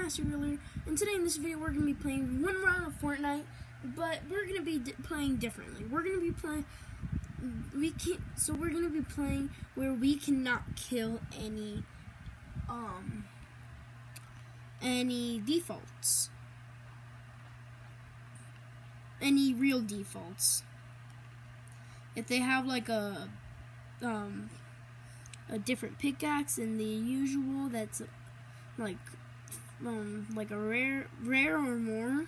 Master Ruler, and today in this video we're going to be playing one round of Fortnite, but we're going to be playing differently. We're going to be playing, we're going to be playing where we cannot kill any defaults. Any real defaults. If they have like a different pickaxe than the usual, that's like a rare or more,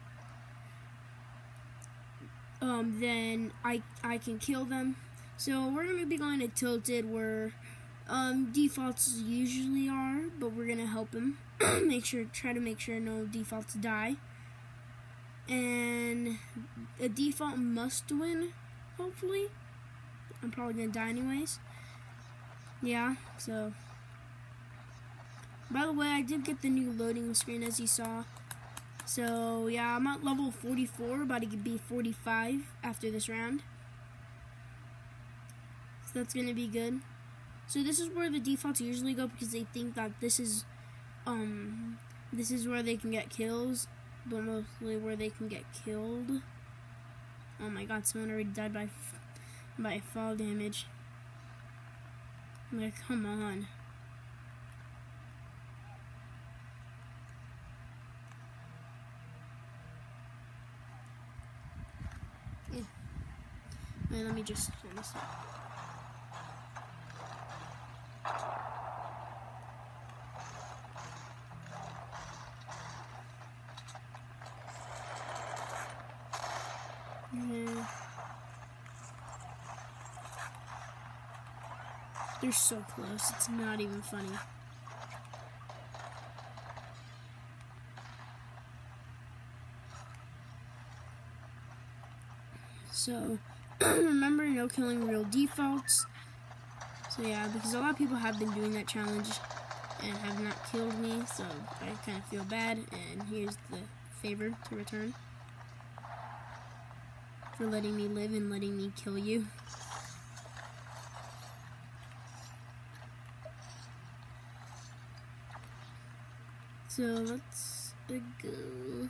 then I can kill them. So we're gonna be going to Tilted, where defaults usually are, but we're gonna help him try to make sure no defaults die. And a default must win, hopefully. I'm probably gonna die anyways. Yeah, so by the way, I did get the new loading screen, as you saw. So yeah, I'm at level 44, about to be 45 after this round. So that's gonna be good. So this is where the defaults usually go, because they think that this is where they can get kills, but mostly where they can get killed. Oh my god, someone already died by fall damage. I'm like, come on. Yeah. And let me just turn this up. Yeah. They're so close, it's not even funny. So, remember, no killing real defaults. So yeah, because a lot of people have been doing that challenge and have not killed me, so I kind of feel bad, and here's the favor to return for letting me live and letting me kill you. So let's go.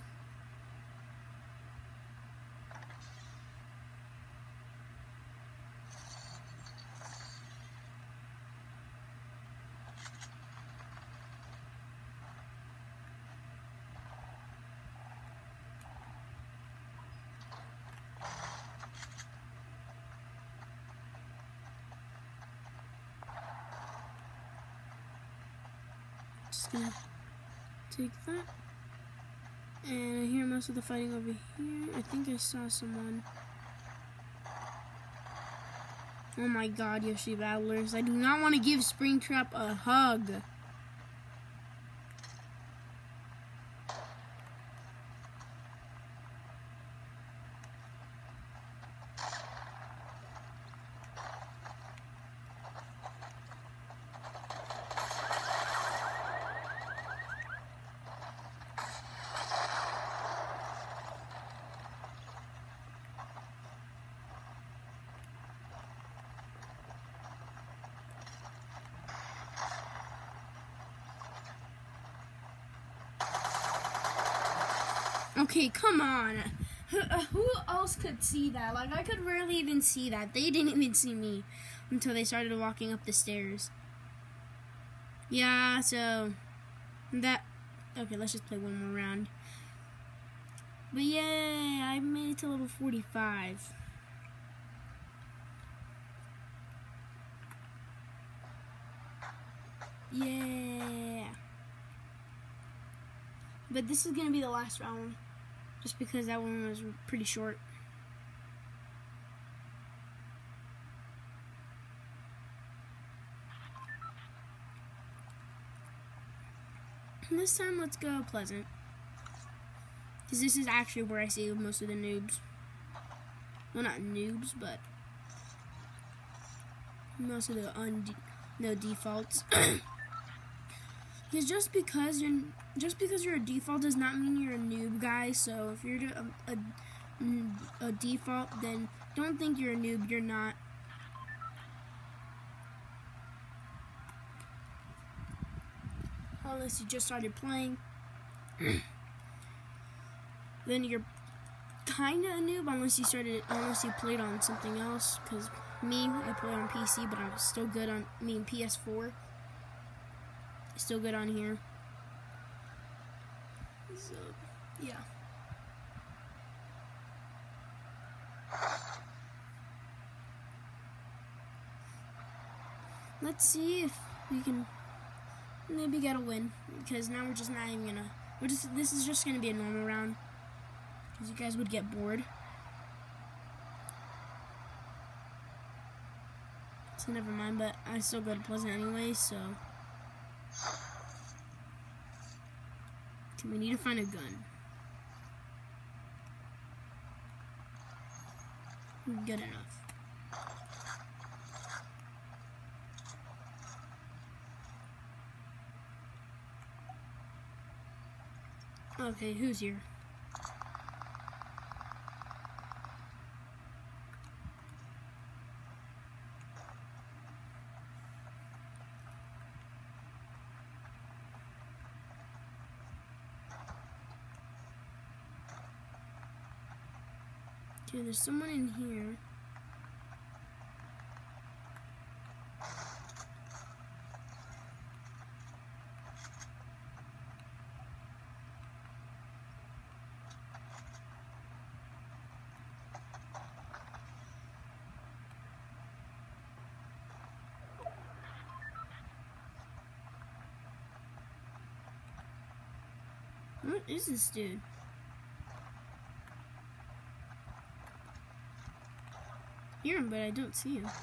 Just gonna take that, and I hear most of the fighting over here. I think I saw someone. Oh my god, Yoshi Battlers, I do not want to give Springtrap a hug. Okay, come on. Who else could see that? Like, I could rarely even see that. They didn't even see me until they started walking up the stairs. Yeah, so that... Okay, let's just play one more round. But yay, I made it to level 45. Yeah. But this is going to be the last round, just because that one was pretty short. And this time, let's go Pleasant, because this is actually where I see most of the noobs. Well, not noobs, but most of the no defaults. Because just because you're a default does not mean you're a noob, guys. So if you're a default, then don't think you're a noob. You're not. Unless you just started playing. then you're kinda a noob unless you played on something else. Cause me, I play on PC, but I'm still good on PS4. Still good on here. So yeah. Let's see if we can maybe get a win, because now we're just not even gonna. This is just gonna be a normal round, because you guys would get bored. So never mind. But I still go to Pleasant anyway, so we need to find a gun. Good enough. Okay, who's here? Okay, there's someone in here. What is this dude? Hear him, but I don't see him.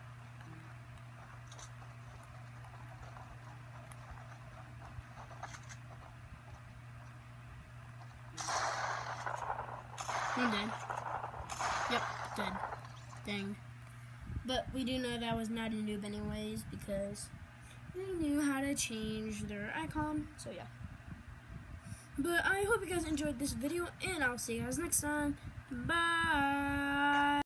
I'm dead. Yep, dead. Dang. But we do know that was not a noob anyways, because they knew how to change their icon, so yeah. But I hope you guys enjoyed this video, and I'll see you guys next time. Bye!